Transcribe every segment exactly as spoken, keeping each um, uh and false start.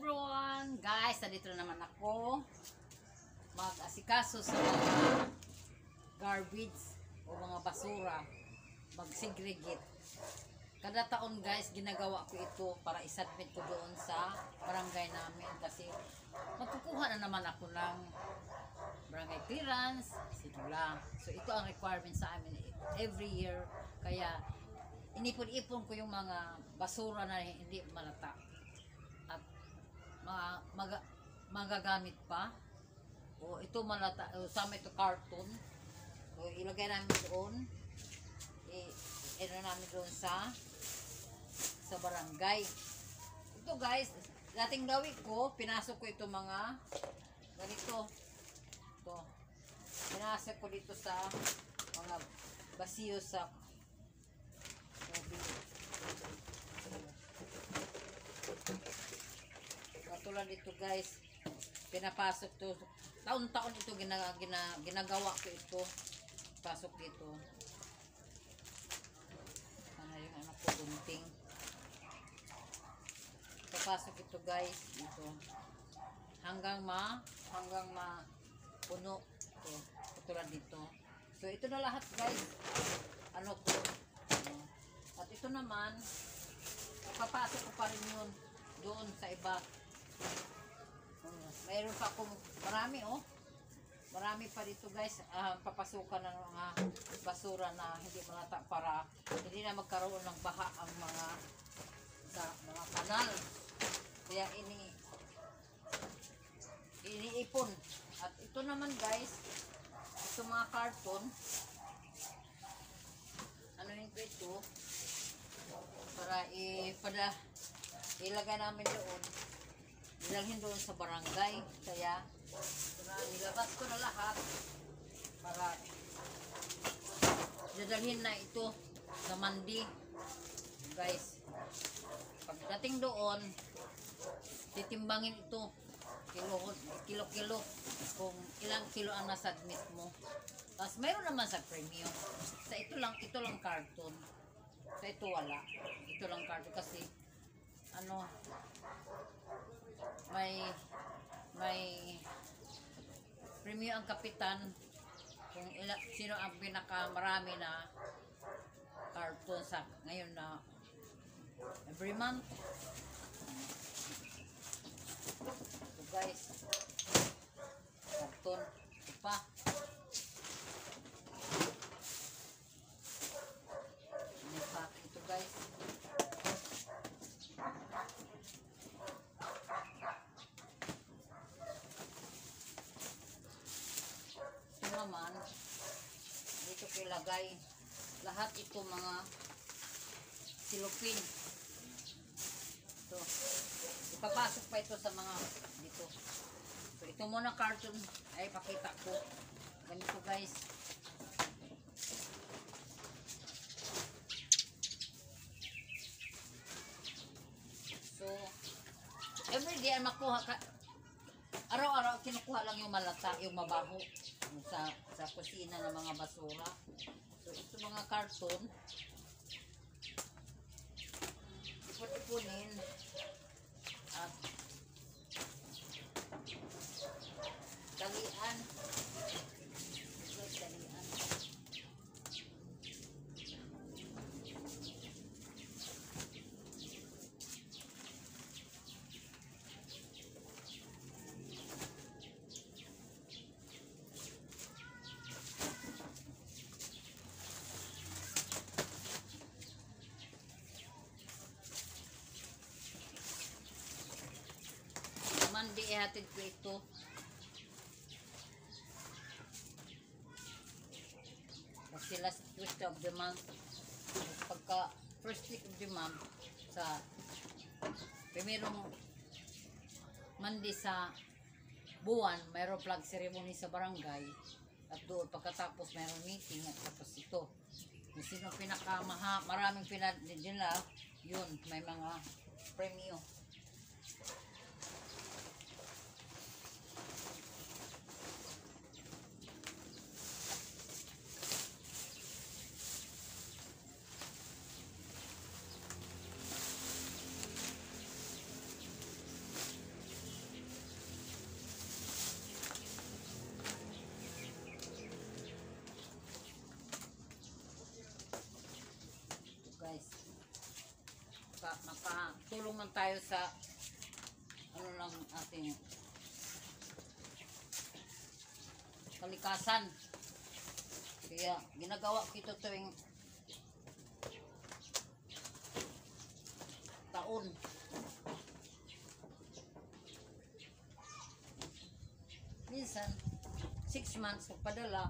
everyone! Guys, nandito na naman ako mag-asikaso sa mga garbage o mga basura, mag-segregate. Kada taon guys, ginagawa ko ito para isubmit ko doon sa barangay namin kasi magkukuha na naman ako ng barangay clearance, sidula. So ito ang requirement sa amin every year. Kaya inipon-ipon ko yung mga basura na hindi malata at mga mag, magagamit pa. O ito malata, o sama ito carton. O ilagay namin doon. I, ano namin doon sa sa barangay. Ito guys, dating gawin ko, pinasok ko ito mga ganito. Ito. Pinasok ko dito sa mga basiyo sa katulad dito guys, pinapasok to taon-taon ito gina, gina, ginagawa ko ito, pasok dito. Ano yung anak ko bunting, papasok ito guys dito hanggang ma hanggang ma puno ito, katulad dito. So ito na lahat guys, ano ko. At ito naman, papasok ko pa rin yun doon sa iba. Mayroon pa akong marami oh. Marami pa dito guys. Uh, papasukan ng mga basura na hindi malata para hindi na magkaroon ng baha ang mga sa mga kanal. Kaya ini iniipon. At ito naman guys, ito mga karton. Ano yung ito? Para ipada ilagay namin doon, ilalhin doon sa barangay. Kaya nilabas ko na lahat para dadalhin na ito sa mandi guys. Pagdating doon, titimbangin ito kilo kilo kilo kung ilang kilo ang nasa-admit mo. Tapos mayroon naman sa premium. Sa ito lang, ito lang karton. Sa ito wala. Ito lang karton kasi ano, may may premium ang kapitan kung ila, sino ang pinakamarami na karton sa ngayon na every month. So guys, karton pa. Ito guys, ito naman dito ko ilagay lahat ito mga silupin. Ito ipapasok pa ito sa mga dito. So ito muna carton ay pakita ko ganito guys. So, everyday ang makuha ka, araw-araw kinukuha lang yung malata, yung mabaho sa, sa kusina ng mga basura. So, ito mga karton, ipon-ipunin at talian. Ito, talian. Monday ihatid ko ito. Kasi last week of the month, pagka first week of the month, sa primerong Monday sa buwan, mayroong flag ceremony sa barangay. At doon pagkatapos mayroong meeting at tapos ito. Kung sino pinakamaha, maraming pinadila, yun, may mga premyo. tulong man tayo sa ano lang ating kalikasan. Kaya ginagawa ko ito tuwing taon. Minsan, six months magpadala.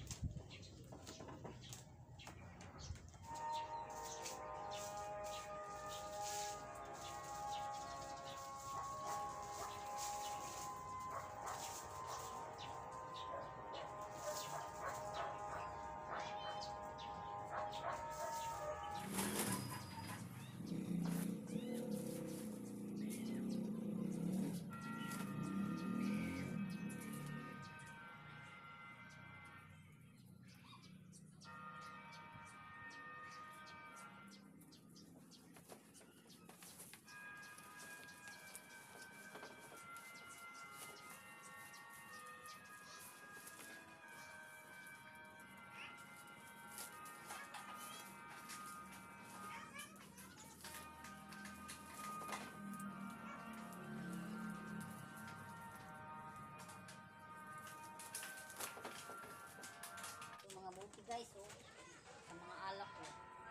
Mga buti guys, oh, sa mga alak ko.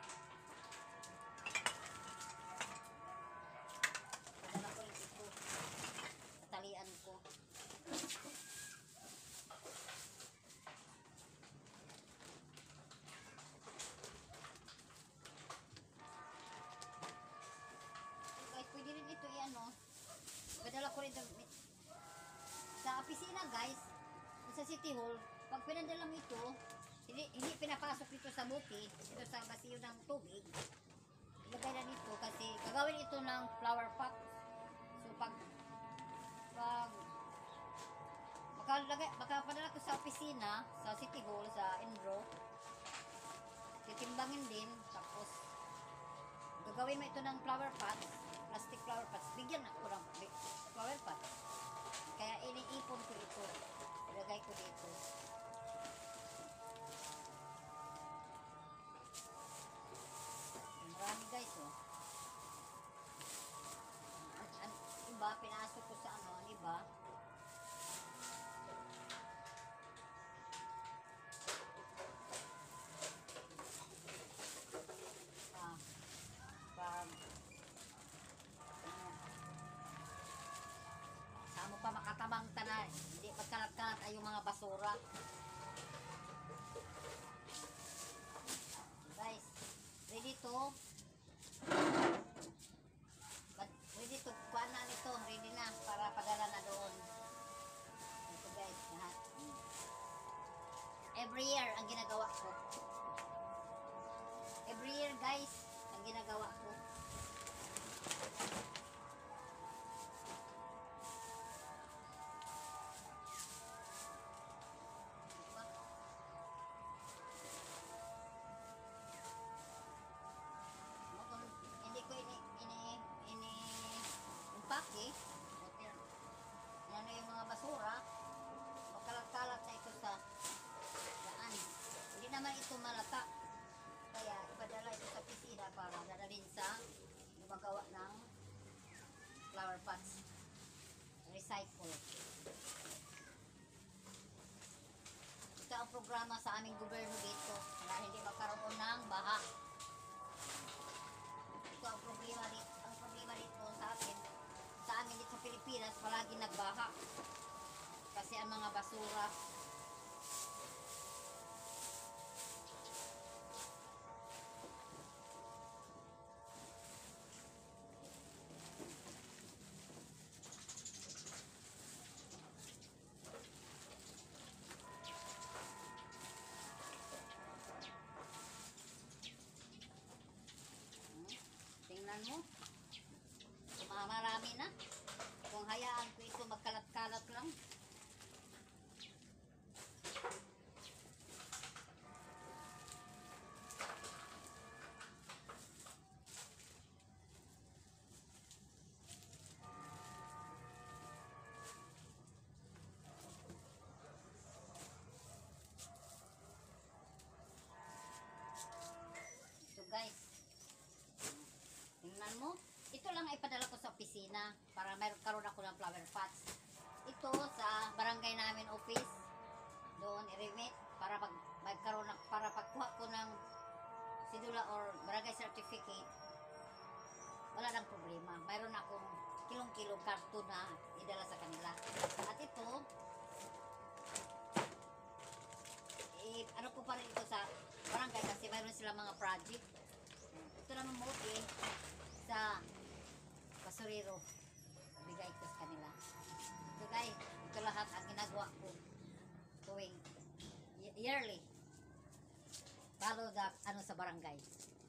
Padala ko rin ito sa talian ko. Guys, pwede rin ito i-ano. Padala ko rin sa opisina guys, sa City Hall. Pag pinadala mo ito, hindi, hindi pinapasok dito sa buti, dito sa basiyo ng tubig. Ilagay na dito kasi gagawin ito ng flower pot. So pag pag makalagay, makapadala ko sa opisina, sa City Hall, sa Enro, titimbangin din, tapos gagawin mo ito ng flower pot, plastic flower pot. Bigyan ako ng flower pot. Kaya iniipon ko ito. Ilagay ko dito. Marami guys, oh. Ang, ang iba, pinasok ko sa ano, ang iba. Ah, pag, ano, saan mo pa makatabang tanan, hindi pagkalat-kalat ay yung mga basura. Guys, ready to but ready to kuha na nito, ready na para padala na doon. Ito guys, lahat every year ang ginagawa ko, every year guys ang ginagawa ko. Paki, yan na yung mga basura, magkalat-kalat na ito sa daan. Hindi naman ito malata, kaya ipadala ito sa pisina para dadalhin sa gumagawa ng flower pots, recycle. Ito ang programa sa aming gobyerno dito para hindi magkaroon ng baha. Ito ang problema dito, ang problema dito sa akin. Sa amin dito sa Pilipinas, palagi nagbaha. Kasi ang mga basura, hmm, tingnan mo. Marami na. Kung hayaan ko ito magkalat-kalat lang. mayroon karoon ako ng flower pots. Ito sa barangay namin office, doon i-remit para pag magkaroon ng, para pagkuha ko ng sidula or barangay certificate, wala nang problema. Mayroon akong kilong-kilong karton na idala sa kanila. At ito, eh, ano ko pa rin ito sa barangay kasi mayroon silang mga project. Ito naman mo eh, sa basurero. Bigay ko sa kanila. So guys, ito lahat ang ginagawa ko tuwing yearly. Follow the ano sa barangay.